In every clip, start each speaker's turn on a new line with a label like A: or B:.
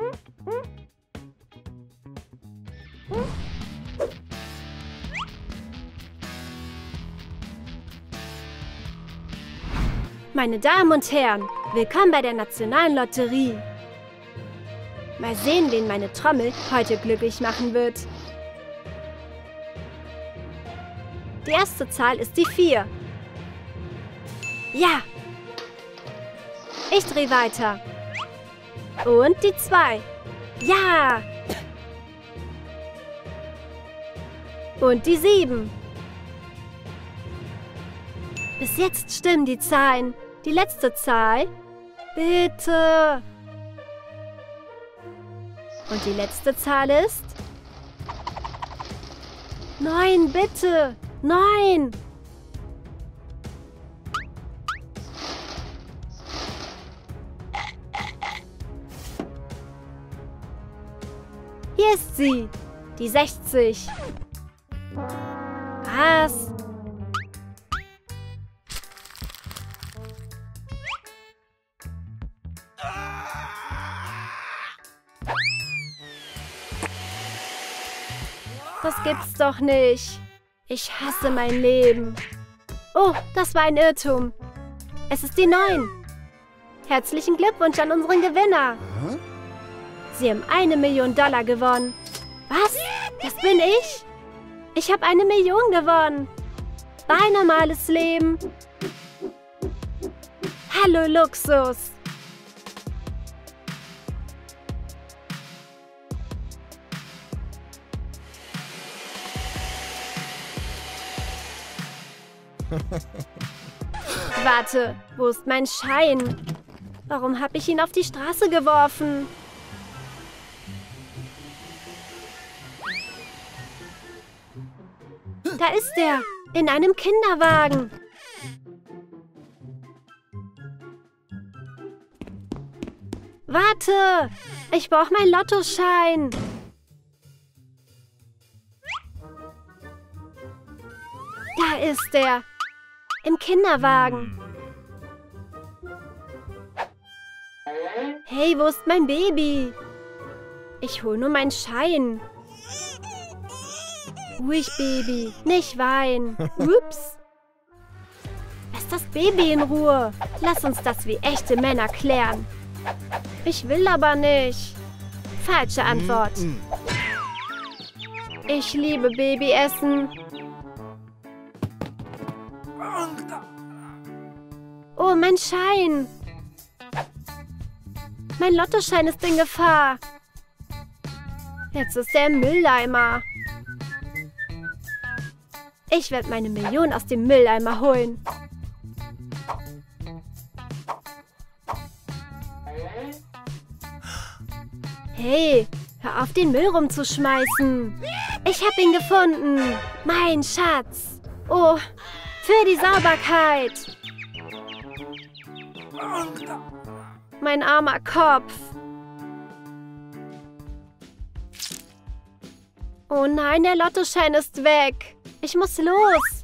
A: Meine Damen und Herren, willkommen bei der Nationalen Lotterie. Mal sehen, wen meine Trommel heute glücklich machen wird. Die erste Zahl ist die 4. Ja! Ich drehe weiter. Und die 2. Ja! Und die 7. Bis jetzt stimmen die Zahlen. Die letzte Zahl? Bitte! Und die letzte Zahl ist? 9, bitte! 9! Hier ist sie! Die 60. Was? Das gibt's doch nicht. Ich hasse mein Leben. Oh, das war ein Irrtum. Es ist die 9. Herzlichen Glückwunsch an unseren Gewinner. Sie haben $1 Million gewonnen. Was? Das bin ich? Ich habe 1 Million gewonnen. Ein normales Leben. Hallo Luxus. Warte, wo ist mein Schein? Warum habe ich ihn auf die Straße geworfen? Da ist er, in einem Kinderwagen. Warte, ich brauche meinen Lottoschein. Da ist er. Im Kinderwagen. Hey, wo ist mein Baby? Ich hole nur meinen Schein. Ruhig, Baby. Nicht weinen. Ups. Lass das Baby in Ruhe. Lass uns das wie echte Männer klären. Ich will aber nicht. Falsche Antwort. Ich liebe Babyessen. Oh, mein Schein. Mein Lottoschein ist in Gefahr. Jetzt ist er im Mülleimer. Ich werde meine Million aus dem Mülleimer holen. Hey, hör auf, den Müll rumzuschmeißen. Ich habe ihn gefunden. Mein Schatz. Oh, für die Sauberkeit. Mein armer Kopf. Oh nein, der Lottoschein ist weg. Ich muss los.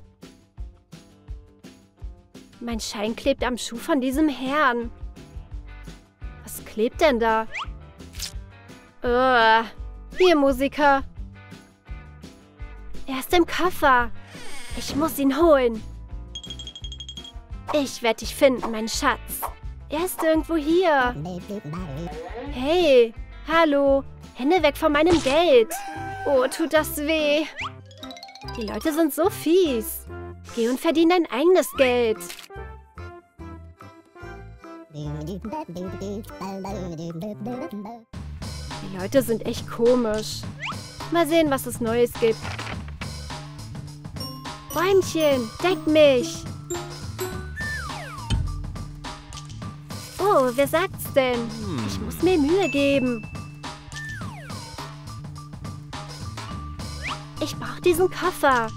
A: Mein Schein klebt am Schuh von diesem Herrn. Was klebt denn da? Hier, Musiker. Er ist im Koffer. Ich muss ihn holen. Ich werde dich finden, mein Schatz. Er ist irgendwo hier. Hey, hallo. Hände weg von meinem Geld. Oh, tut das weh. Die Leute sind so fies. Geh und verdien dein eigenes Geld. Die Leute sind echt komisch. Mal sehen, was es Neues gibt. Bäumchen, deck mich. Oh, wer sagt's denn? Ich muss mir Mühe geben. Ich brauche diesen Koffer.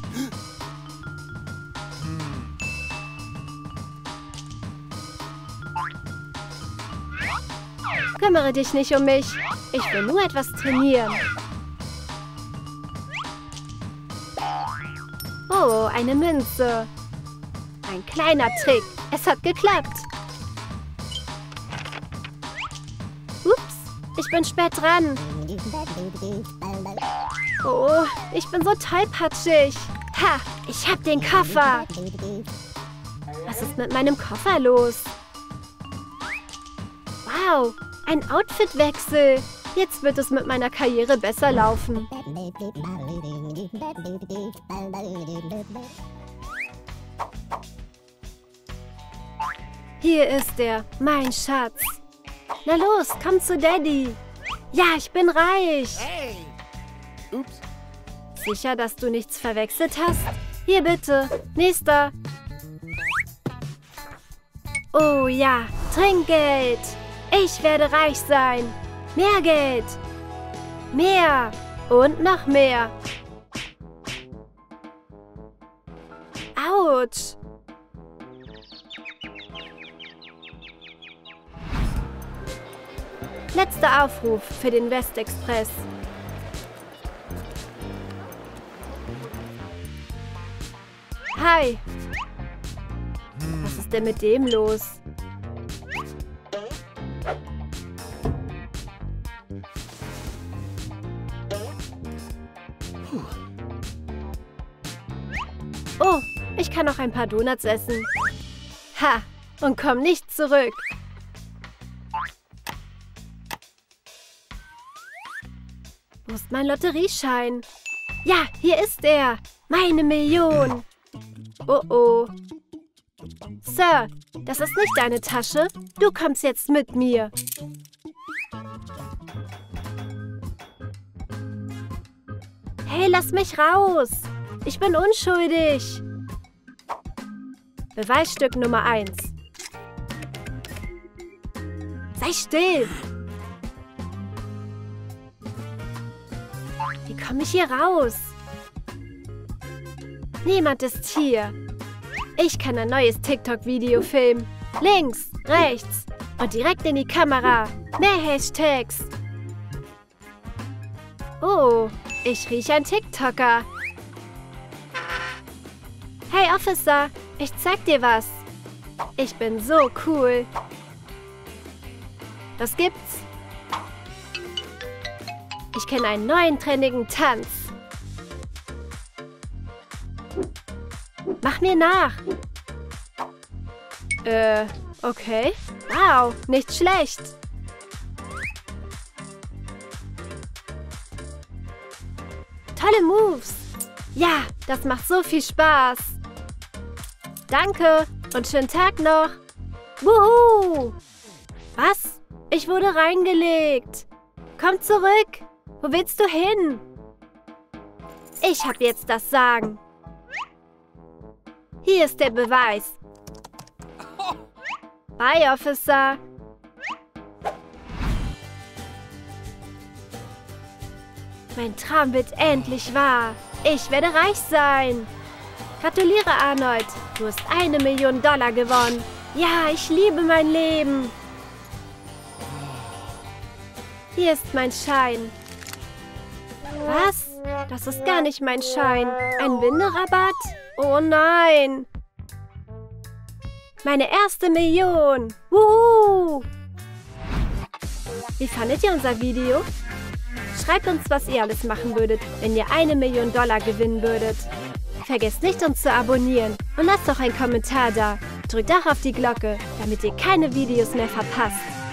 A: Kümmere dich nicht um mich. Ich will nur etwas trainieren. Oh, eine Münze. Ein kleiner Trick. Es hat geklappt. Ups, ich bin spät dran. Oh, ich bin so tollpatschig. Ha, ich hab den Koffer. Was ist mit meinem Koffer los? Wow, ein Outfitwechsel. Jetzt wird es mit meiner Karriere besser laufen. Hier ist er, mein Schatz. Na los, komm zu Daddy. Ja, ich bin reich.
B: Hey! Ups.
A: Sicher, dass du nichts verwechselt hast? Hier bitte, nächster. Oh ja, Trinkgeld. Ich werde reich sein. Mehr Geld. Mehr. Und noch mehr. Autsch. Letzter Aufruf für den Westexpress. Hi. Was ist denn mit dem los? Oh, ich kann noch ein paar Donuts essen. Ha, und komm nicht zurück. Wo ist mein Lotterieschein? Ja, hier ist er. Meine Million. Oh oh. Sir, das ist nicht deine Tasche. Du kommst jetzt mit mir. Hey, lass mich raus. Ich bin unschuldig. Beweisstück Nummer 1. Sei still. Wie komme ich hier raus? Niemand ist hier. Ich kann ein neues TikTok-Video filmen. Links, rechts und direkt in die Kamera. Mehr Hashtags. Oh, ich rieche einen TikToker. Hey Officer, ich zeig dir was. Ich bin so cool. Was gibt's? Ich kenne einen neuen trendigen Tanz. Mach mir nach. Okay. Wow, nicht schlecht. Tolle Moves. Ja, das macht so viel Spaß. Danke und schönen Tag noch. Wuhu! Was? Ich wurde reingelegt. Komm zurück. Wo willst du hin? Ich habe jetzt das Sagen. Hier ist der Beweis. Bye, Officer. Mein Traum wird endlich wahr. Ich werde reich sein. Gratuliere, Arnold. Du hast $1 Million gewonnen. Ja, ich liebe mein Leben. Hier ist mein Schein. Was? Das ist gar nicht mein Schein. Ein Winderabatt? Oh nein. Meine erste Million. Wuhu! Wie fandet ihr unser Video? Schreibt uns, was ihr alles machen würdet, wenn ihr $1 Million gewinnen würdet. Vergesst nicht, uns zu abonnieren und lasst doch einen Kommentar da. Drückt auch auf die Glocke, damit ihr keine Videos mehr verpasst.